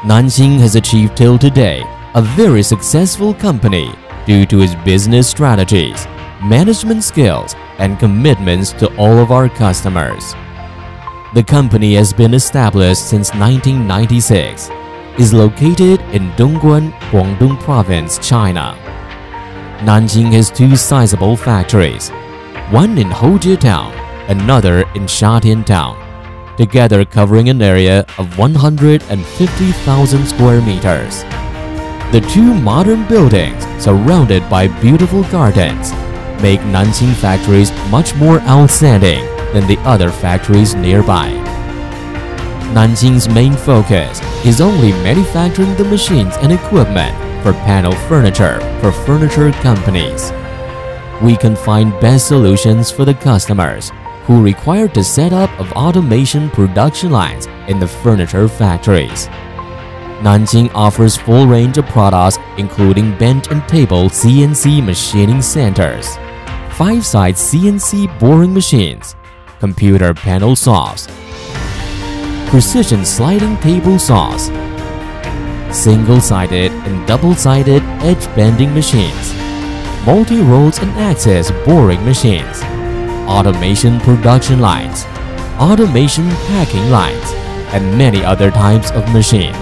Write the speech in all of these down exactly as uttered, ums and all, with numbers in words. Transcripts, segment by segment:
Nanxing has achieved till today a very successful company due to its business strategies, management skills, and commitments to all of our customers. The company has been established since nineteen ninety-six, is located in Dongguan, Guangdong Province, China. Nanjing has two sizable factories, one in Hojie Town, another in Shatian Town, together covering an area of one hundred fifty thousand square meters. The two modern buildings, surrounded by beautiful gardens, make Nanjing factories much more outstanding than the other factories nearby. Nanjing's main focus is only manufacturing the machines and equipment for panel furniture for furniture companies. We can find best solutions for the customers who require the setup of automation production lines in the furniture factories. Nanjing offers full range of products including bench and table C N C machining centers, five-side C N C boring machines, computer panel saws, precision sliding table saws, single-sided and double-sided edge bending machines, multi-rolls and axis boring machines, automation production lines, automation packing lines, and many other types of machines.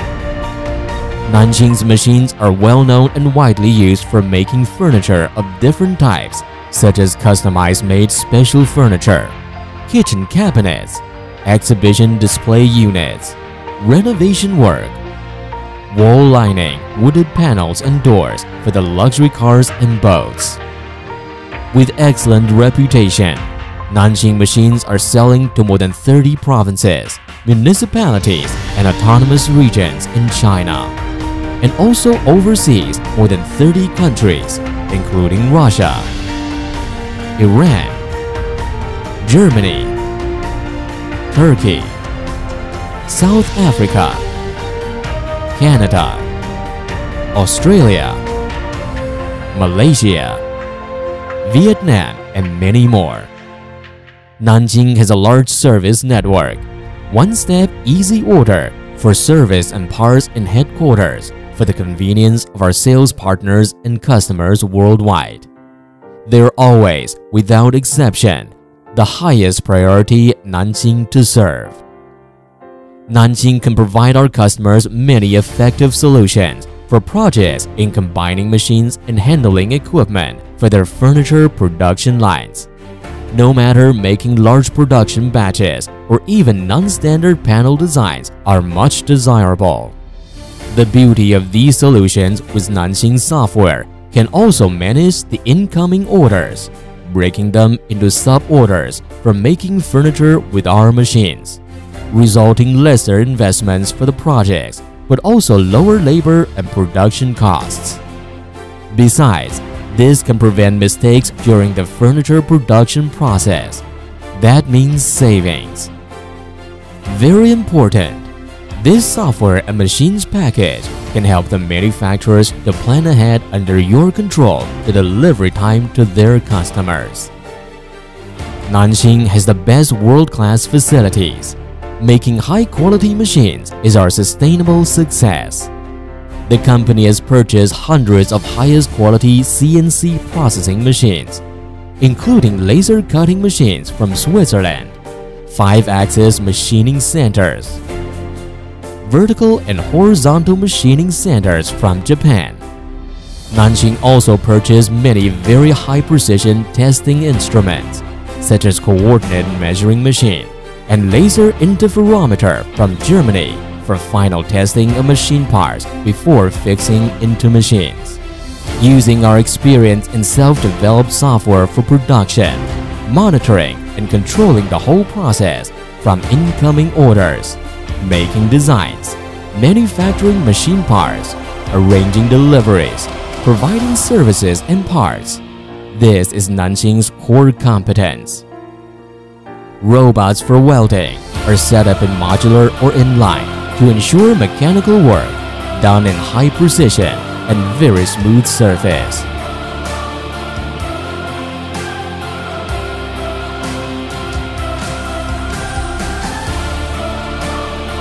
Nanjing's machines are well known and widely used for making furniture of different types, such as customized made special furniture, kitchen cabinets, exhibition display units, renovation work, wall lining, wooded panels and doors for the luxury cars and boats. With excellent reputation, Nanjing machines are selling to more than thirty provinces, municipalities, and autonomous regions in China, and also overseas more than thirty countries, including Russia, Iran, Germany, Turkey, South Africa, Canada, Australia, Malaysia, Vietnam, and many more. Nanjing has a large service network, one-step easy order for service and parts in headquarters for the convenience of our sales partners and customers worldwide. They're always, without exception, the highest priority Nanjing to serve. Nanjing can provide our customers many effective solutions for projects in combining machines and handling equipment for their furniture production lines. No matter making large production batches or even non-standard panel designs are much desirable. The beauty of these solutions with Nanjing software can also manage the incoming orders, breaking them into sub-orders for making furniture with our machines, resulting lesser investments for the projects but also lower labor and production costs. Besides, this can prevent mistakes during the furniture production process. That means savings. Very important, this software and machines package can help the manufacturers to plan ahead under your control the delivery time to their customers. Nanjing has the best world-class facilities. Making high-quality machines is our sustainable success. The company has purchased hundreds of highest quality C N C processing machines, including laser cutting machines from Switzerland, five-axis machining centers, vertical and horizontal machining centers from Japan. Nanjing also purchased many very high-precision testing instruments, such as coordinate measuring machine and laser interferometer from Germany for final testing of machine parts before fixing into machines. Using our experience in self-developed software for production, monitoring and controlling the whole process from incoming orders, making designs, manufacturing machine parts, arranging deliveries, providing services and parts. This is Nanjing's core competence. Robots for welding are set up in modular or in line to ensure mechanical work done in high precision and very smooth surface.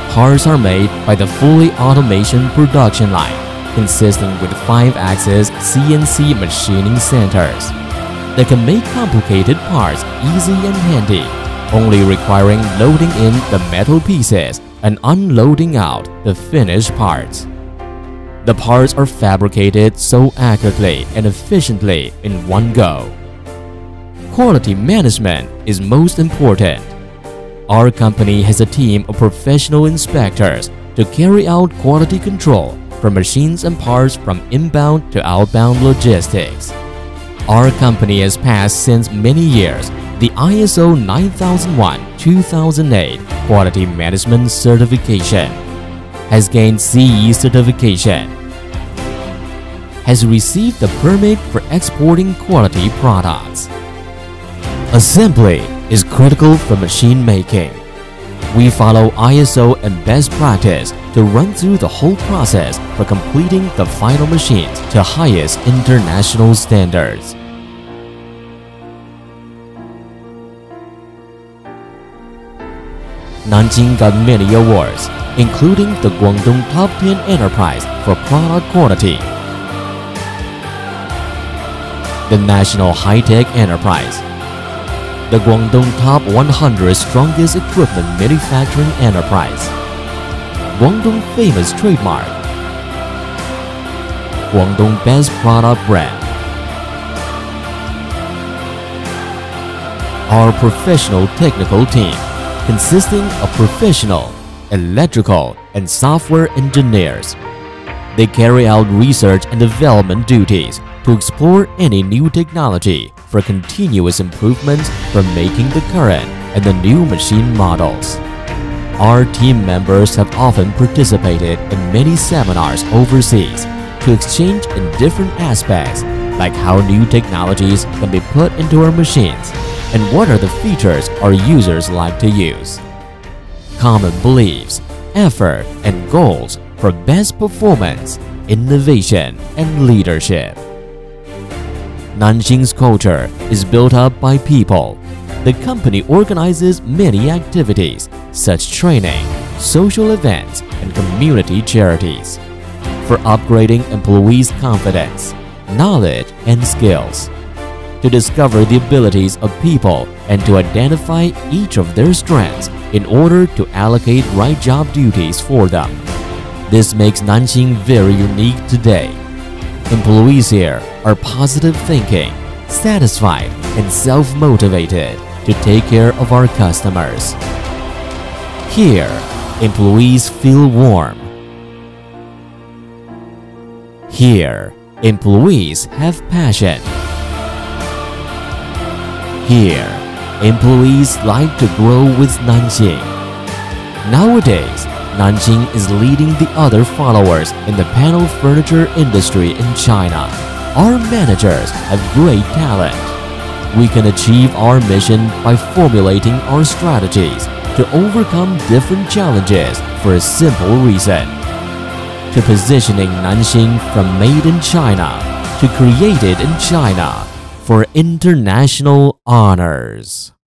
Parts are made by the fully automation production line, consisting with five-axis C N C machining centers that can make complicated parts easy and handy, only requiring loading in the metal pieces and unloading out the finished parts. The parts are fabricated so accurately and efficiently in one go. Quality management is most important. Our company has a team of professional inspectors to carry out quality control for machines and parts from inbound to outbound logistics. Our company has passed since many years the I S O nine thousand one two thousand eight Quality Management Certification, has gained C E certification, has received the permit for exporting quality products. Assembly is critical for machine making. We follow I S O and best practice to run through the whole process for completing the final machines to highest international standards. Nanjing got many awards, including the Guangdong Top ten Enterprise for product quality, the National High-Tech Enterprise, the Guangdong Top one hundred Strongest Equipment Manufacturing Enterprise, Guangdong Famous Trademark, Guangdong Best Product Brand. Our professional technical team, consisting of professional, electrical, and software engineers. They carry out research and development duties to explore any new technology for continuous improvements from making the current and the new machine models. Our team members have often participated in many seminars overseas to exchange in different aspects, like how new technologies can be put into our machines and what are the features our users like to use. Common beliefs, effort, and goals for best performance, innovation, and leadership. Nanjing's culture is built up by people. The company organizes many activities such as training, social events, and community charities for upgrading employees' confidence, knowledge, and skills, to discover the abilities of people and to identify each of their strengths in order to allocate right job duties for them. This makes Nanjing very unique today. Employees here are positive thinking, satisfied, and self-motivated to take care of our customers. Here, employees feel warm. Here, employees have passion. Here, employees like to grow with Nanjing. Nowadays, Nanjing is leading the other followers in the panel furniture industry in China. Our managers have great talent. We can achieve our mission by formulating our strategies to overcome different challenges for a simple reason: to positioning Nanjing from made in China to created in China for international honors.